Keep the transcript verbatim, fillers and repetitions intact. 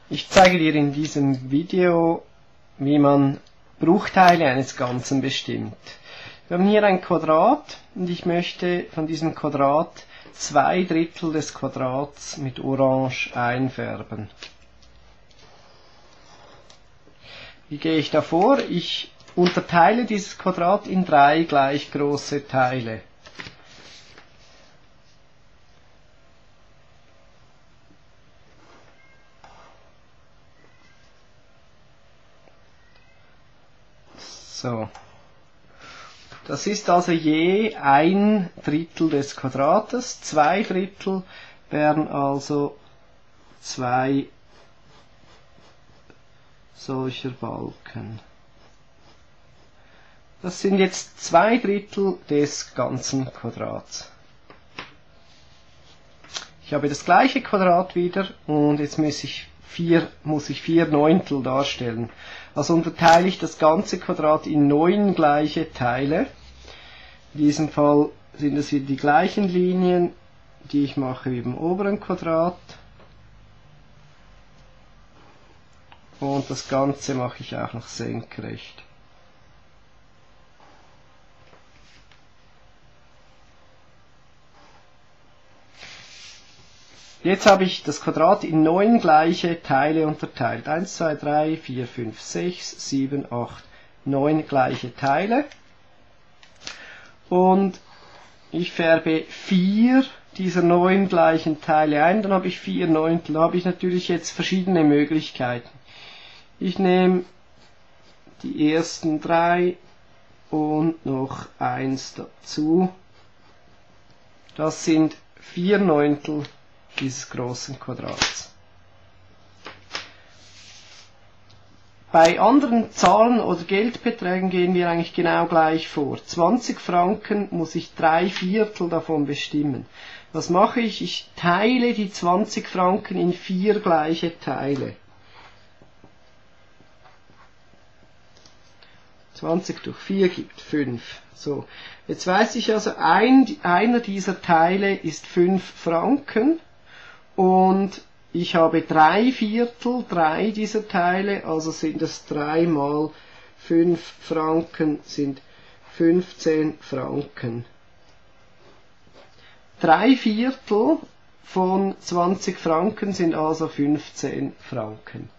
Ich zeige dir in diesem Video, wie man Bruchteile eines Ganzen bestimmt. Wir haben hier ein Quadrat und ich möchte von diesem Quadrat zwei Drittel des Quadrats mit Orange einfärben. Wie gehe ich da vor? Ich unterteile dieses Quadrat in drei gleich große Teile. So. Das ist also je ein Drittel des Quadrates. Zwei Drittel wären also zwei solcher Balken. Das sind jetzt zwei Drittel des ganzen Quadrats. Ich habe das gleiche Quadrat wieder und jetzt muss ich vier, muss ich vier Neuntel darstellen. Also unterteile ich das ganze Quadrat in neun gleiche Teile. In diesem Fall sind es wieder die gleichen Linien, die ich mache wie beim oberen Quadrat. Und das Ganze mache ich auch noch senkrecht. Jetzt habe ich das Quadrat in neun gleiche Teile unterteilt. eins, zwei, drei, vier, fünf, sechs, sieben, acht, neun gleiche Teile. Und ich färbe vier dieser neun gleichen Teile ein, dann habe ich vier Neuntel. Da habe ich natürlich jetzt verschiedene Möglichkeiten. Ich nehme die ersten drei und noch eins dazu. Das sind vier Neuntel dieses großen Quadrats. Bei anderen Zahlen oder Geldbeträgen gehen wir eigentlich genau gleich vor. zwanzig Franken muss ich drei Viertel davon bestimmen. Was mache ich? Ich teile die zwanzig Franken in vier gleiche Teile. zwanzig durch vier gibt fünf. So, jetzt weiß ich also, ein, einer dieser Teile ist fünf Franken. Und ich habe drei Viertel, drei dieser Teile, also sind es drei mal fünf Franken, sind fünfzehn Franken. Drei Viertel von zwanzig Franken sind also fünfzehn Franken.